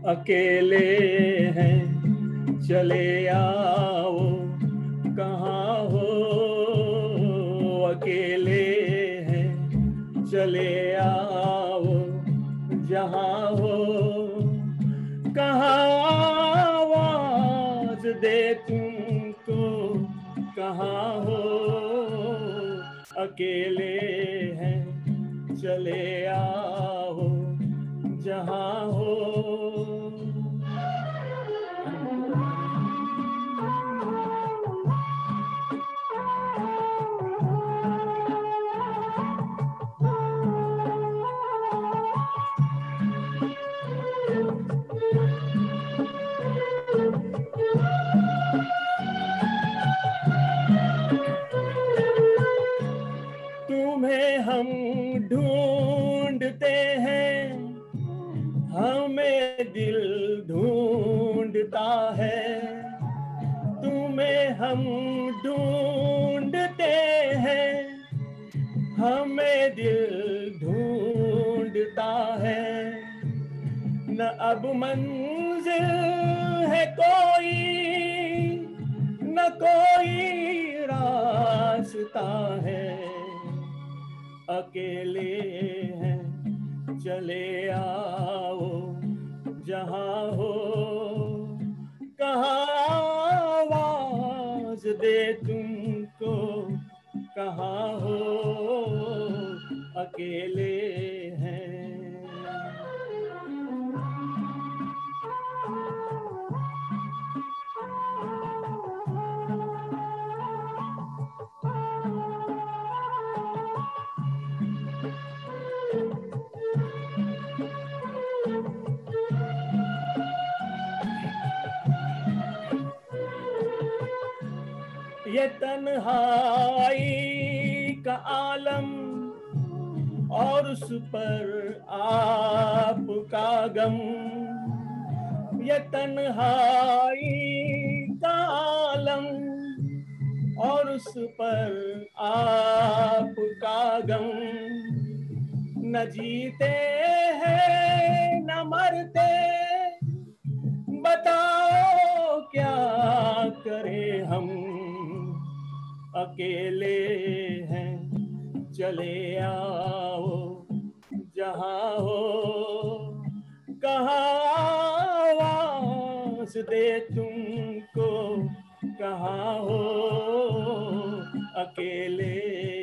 अकेले हैं चले आओ, कहाँ हो अकेले हैं चले आओ, जहाँ हो कहाँ आवाज दे तुमको, कहाँ हो अकेले हैं चले आओ, जहाँ हो। तुम्हें हम ढूंढते हैं, हमें दिल ढूंढता है। तुम्हें हम ढूंढते हैं, हमें दिल ढूंढता है। न अब मंजिल है कोई, न कोई रास्ता है। अकेले हैं चले आओ, जहाँ हो कहाँ आवाज दे तुमको, कहाँ हो अकेले हैं। ये तन्हाई का आलम और उस पर आपका गम, ये तन्हाई का आलम और उस पर आपका गम। न जीते हैं न मरते, बताओ क्या करें हम। अकेले हैं चले आओ, जहाँ हो कहाँ आवाज दे तुमको, कहाँ हो अकेले